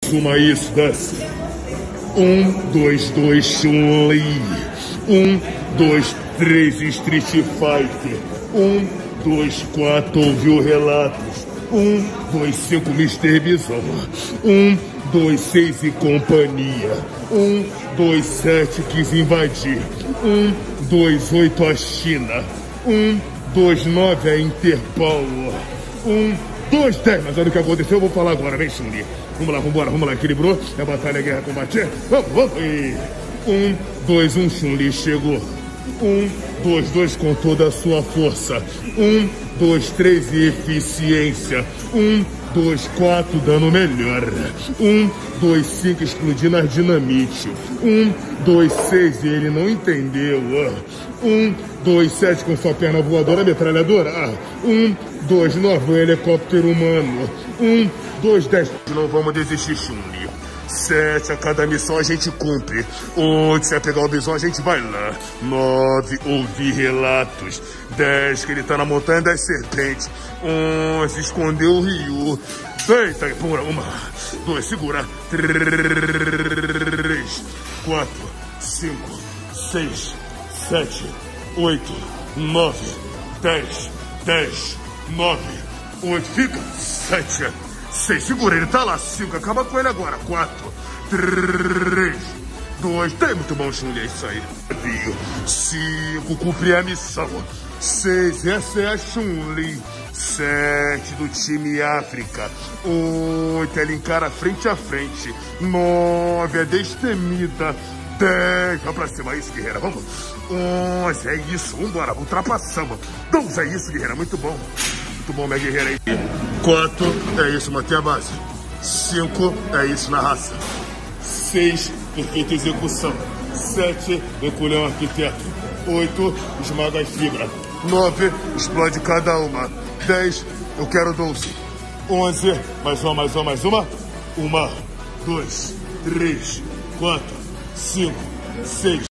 Suma isso, desce. 1, 2, 2, Chun-Li. 1, 2, 3, Street Fighter. 1, 2, 4, ouviu relatos. 1, 2, 5, Mr. Bison. 1, 2, 6 e companhia. 1, 2, 7, quis invadir. 1, 2, 8, a China. 1, 2, 9, a Interpol. 1, 2, 10, mas olha o que aconteceu, eu vou falar agora, vem Chun-Li. Vamos lá, vamos lá, equilibrou, é batalha, guerra, combate, vamos, e 1, 2, 1, Chun-Li chegou. 1, 2, 2 com toda a sua força. 1, 2, 3 e eficiência. 1, 2, 4, dano melhor. 1, 2, 5, explodindo as dinamite. 1, 2, 6 e ele não entendeu. 1, 2, 7 com sua perna voadora, metralhadora. 1, 2, 9, um helicóptero humano. 1, 2, 10. Não vamos desistir, Chun-Li. 7, a cada missão a gente cumpre. 8, se é pegar o bison, a gente vai lá. 9, ouvir relatos. 10, que ele tá na montanha das serpentes. 11, escondeu o Ryu. Eita, pura, 1, 2, segura. 3, 4, 5, 6, 7, 8, 9, 10, 10, 9, 8, fica. 7, 6, segura, ele tá lá. 5, acaba com ele agora. 4, 3, 2, tem muito bom, Chun-Li, é isso aí. 5, cumprir a missão. 6, essa é a Chun-Li. 7, do time África. 8, ela encara frente a frente. 9, é destemida. 10, vai pra cima, é isso, guerreira, vamos. 11, é isso, vambora, ultrapassamos. 12, é isso, guerreira, muito bom. Muito bom, minha guerreira aí. 4, é isso, manter a base. 5, é isso, na raça. 6, perfeita execução. 7, recolheu um arquiteto. 8, esmaga as fibras. 9, explode cada uma. 10, eu quero 12. 11, mais uma. 1, 2, 3, 4, 5, 6.